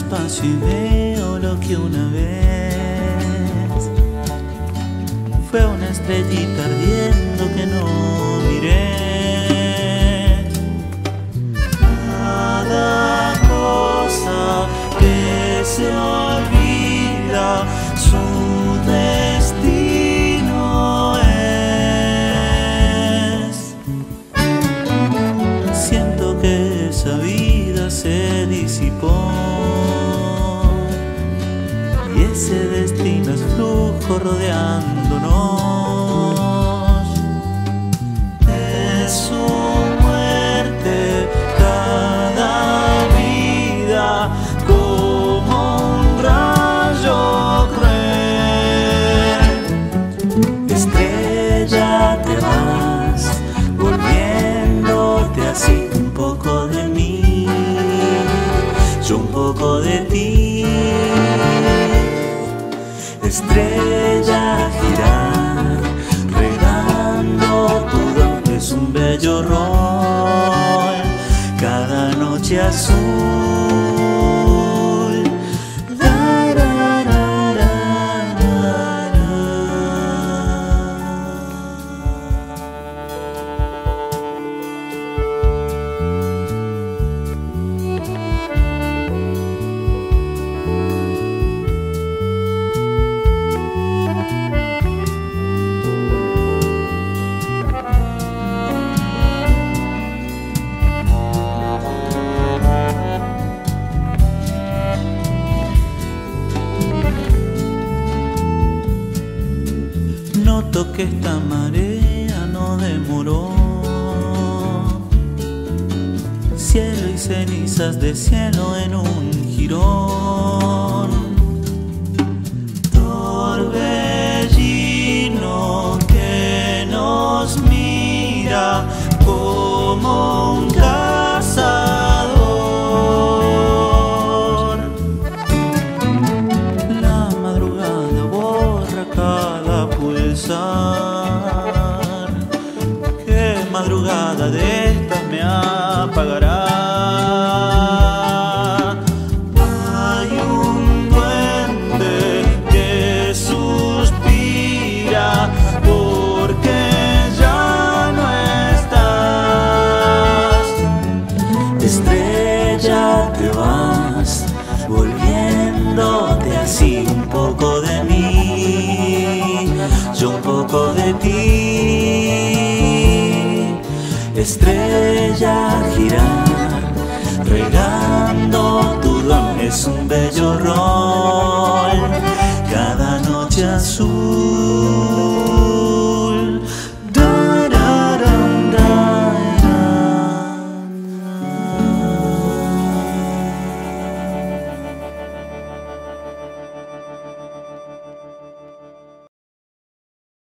despacio y veo lo que una vez fue una estrellita ardiendo que no miré. Cada cosa que se olvida, su destino es. Siento que esa vida se disipó y ese destino es flujo rodeándonos. Es su muerte cada vida, como un rayo cruel. Estrella, te vas volviéndote así, un poco de mí, yo un poco de ti. Estrella, girar, regando tu don, es un bello rol, cada noche azul. La, la, la, la, la. Noto que esta marea no demoró. Cielo y cenizas de cielo en un jirón. Torbellino que nos mira como un cazador. La madrugada borra cada pulsar. ¿Qué madrugada de estas me apagará? Hay un duende que suspira porque ya no estás. Estrella, te vas volviéndote así, un poco de mí, yo un poco de ti. Estrella, girar, regando tu don, es un bello